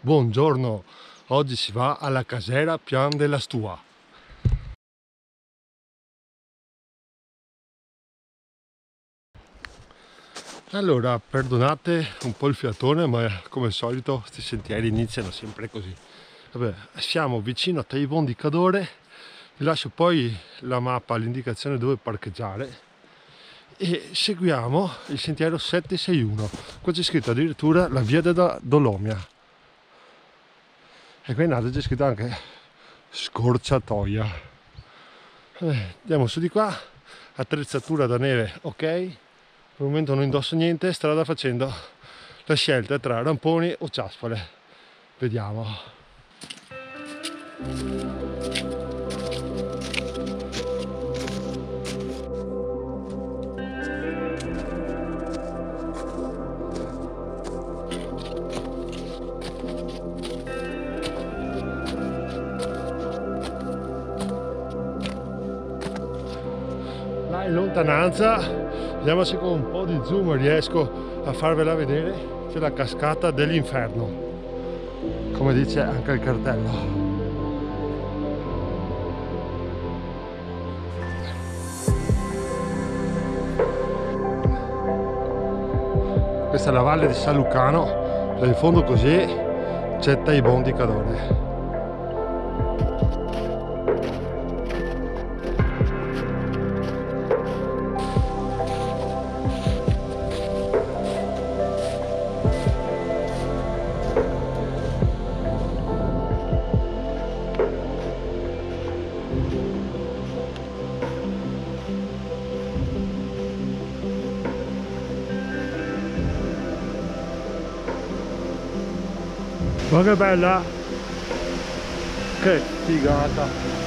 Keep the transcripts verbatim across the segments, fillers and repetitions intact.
Buongiorno, oggi si va alla casera Pian della Stua. Allora, perdonate un po' il fiatone, ma come al solito questi sentieri iniziano sempre così. Vabbè, siamo vicino a Taivon di Cadore, vi lascio poi la mappa, l'indicazione dove parcheggiare e seguiamo il sentiero sette sei uno. Qua c'è scritto addirittura la via della Dolomia. E qui in alto c'è scritto anche scorciatoia. Eh, andiamo su di qua, attrezzatura da neve, ok. Per il momento non indosso niente, strada facendo la scelta tra ramponi o ciaspole. Vediamo. Là in lontananza, vediamo se con un po' di zoom riesco a farvela vedere, c'è la cascata dell'inferno, come dice anche il cartello. Questa è la valle di San Lucano, in fondo così c'è Taivon di Cadore. Ma che bella! Che figata!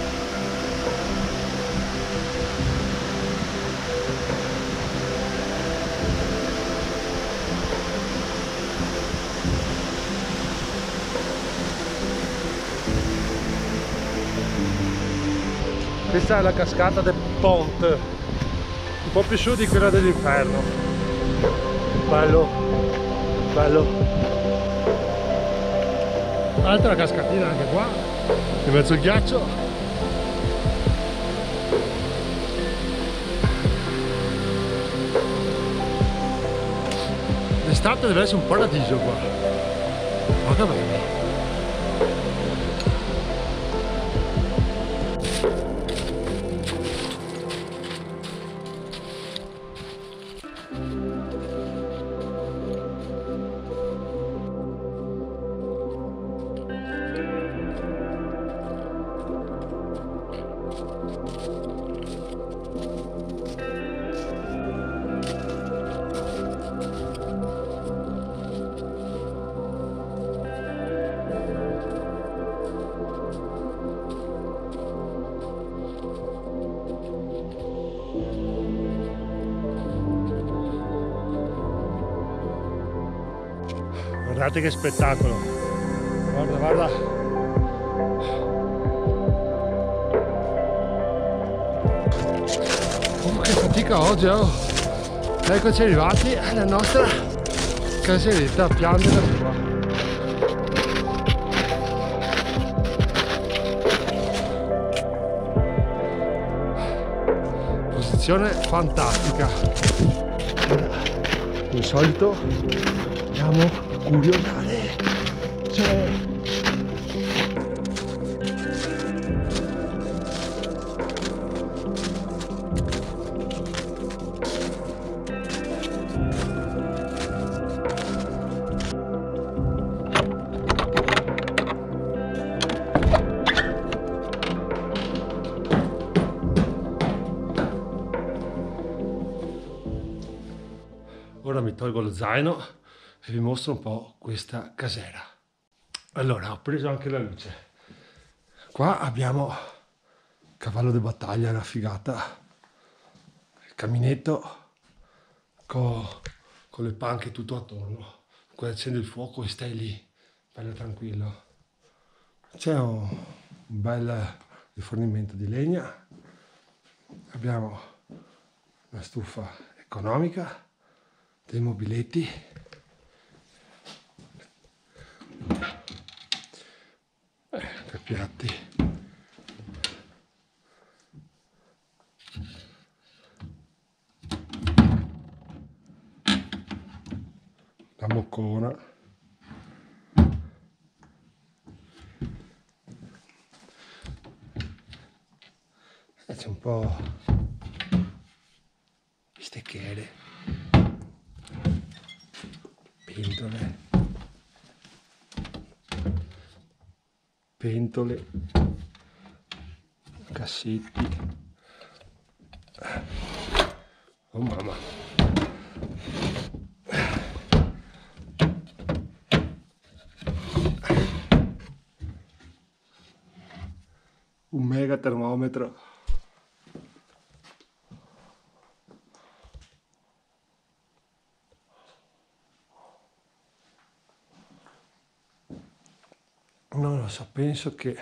Questa è la cascata del Ponte, un po' più su di quella dell'inferno. Bello, bello. Altra cascatina anche qua, in mezzo al ghiaccio. L'estate deve essere un paradiso qua. Ma che bello! Guardate che spettacolo, guarda, guarda. Oh, che fatica oggi, oh. Eccoci arrivati alla nostra caseretta Pian della Stua. Posizione fantastica. Come al solito andiamo curiosare, cioè ora mi tolgo lo zaino e vi mostro un po' questa casera. Allora, ho preso anche la luce. Qua abbiamo cavallo di battaglia, una figata, il caminetto con, con le panche tutto attorno. Qua accende il fuoco e stai lì, bello tranquillo. C'è un, un bel rifornimento di legna. Abbiamo una stufa economica, dei mobiletti, piatti. La moccona. E c'è un po' stecchiere, pentole, pentole, cassetti. Oh mamma. Un mega termometro. Non lo so, penso che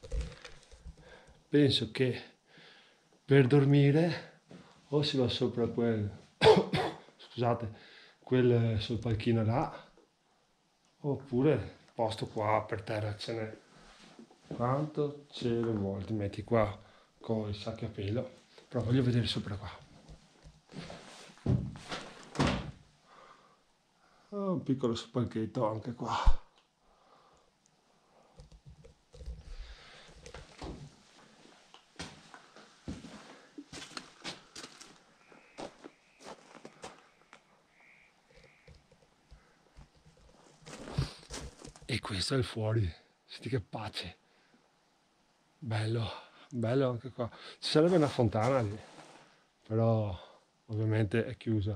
penso che per dormire o si va sopra quel scusate, quel sul palchino là, oppure posto qua per terra ce n'è. Quanto ce ne vuoi? Ti metti qua con i sacchi a pelo, però voglio vedere sopra qua. Oh, un piccolo palchetto anche qua. E questo è il fuori, senti che pace, bello, bello anche qua. Ci sarebbe una fontana lì, però ovviamente è chiusa.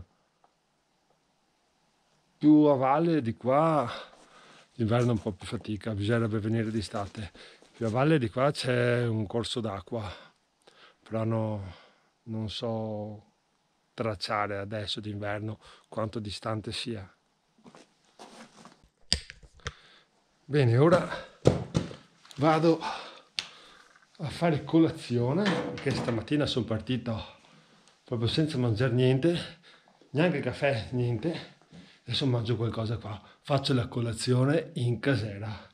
Più a valle di qua, l'inverno è un po' più fatica, bisognerebbe venire d'estate. Più a valle di qua c'è un corso d'acqua, però no, non so tracciare adesso d'inverno quanto distante sia. Bene, ora vado a fare colazione, perché stamattina sono partito proprio senza mangiare niente, neanche caffè, niente. Adesso mangio qualcosa qua, faccio la colazione in casera.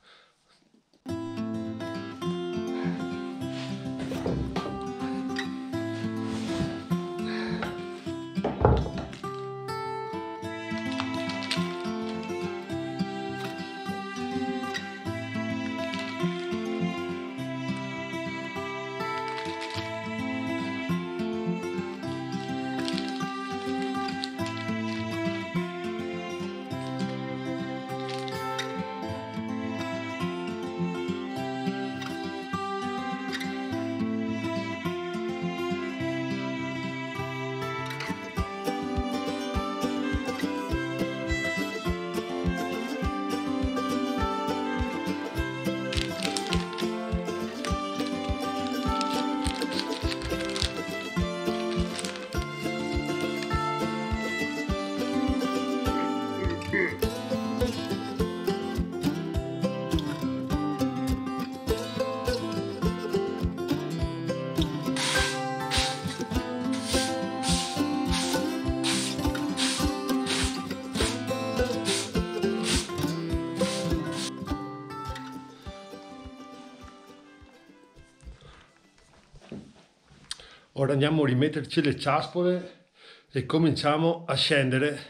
Ora andiamo a rimetterci le ciaspole e cominciamo a scendere.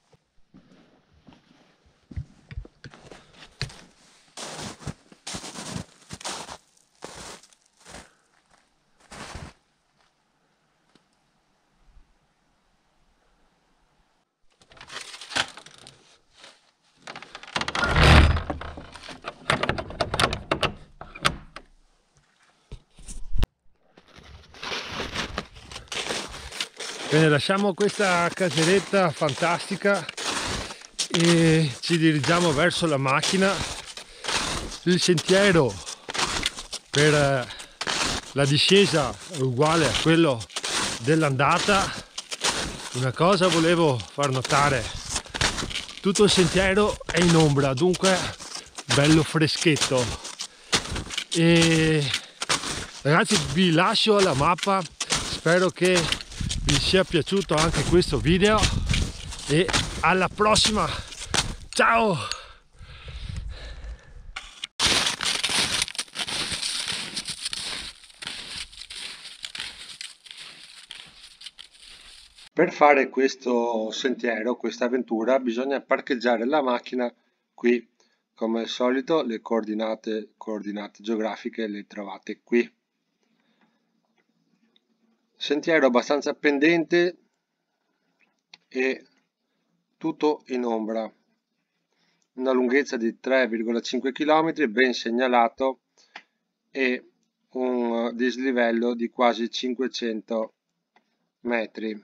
Bene, lasciamo questa caseretta fantastica e ci dirigiamo verso la macchina. Il sentiero per la discesa è uguale a quello dell'andata. Una cosa volevo far notare: tutto il sentiero è in ombra, dunque bello freschetto. E ragazzi, vi lascio la mappa, spero che vi sia piaciuto anche questo video e alla prossima, ciao! Per fare questo sentiero, questa avventura, bisogna parcheggiare la macchina qui. Come al solito le coordinate, coordinate geografiche le trovate qui. Sentiero abbastanza pendente e tutto in ombra. Una lunghezza di tre virgola cinque chilometri, ben segnalato, e un dislivello di quasi cinquecento metri.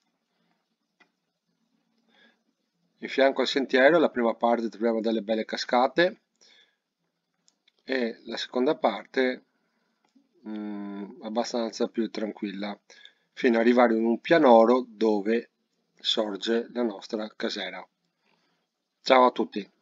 In fianco al sentiero, la prima parte troviamo delle belle cascate e la seconda parte mh, abbastanza più tranquilla, fino ad arrivare in un pianoro dove sorge la nostra casera. Ciao a tutti!